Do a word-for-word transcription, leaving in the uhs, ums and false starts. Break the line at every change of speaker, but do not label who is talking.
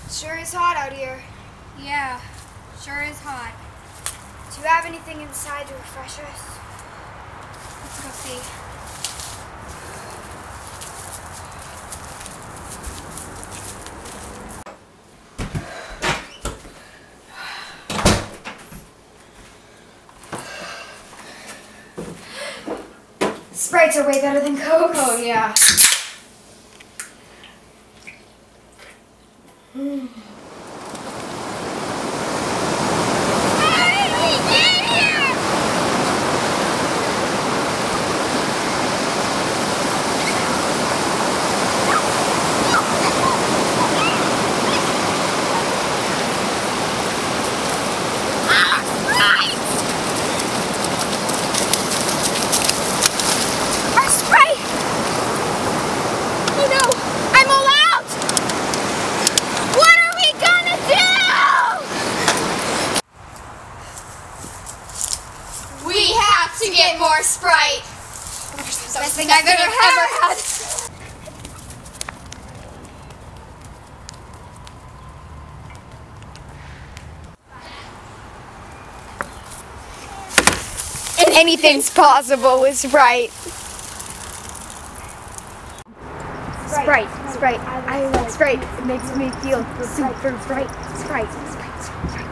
Sure is hot out here.
Yeah, sure is hot.
Do you have anything inside to refresh us?
Let's go see.
Sprites are way better than Coke.
Oh, yeah.
Mm.
To get more Sprite. That's the best thing I've ever, ever had.
And anything's possible with Sprite. Sprite, Sprite. I love Sprite. It makes me feel super bright. Sprite, Sprite, Sprite.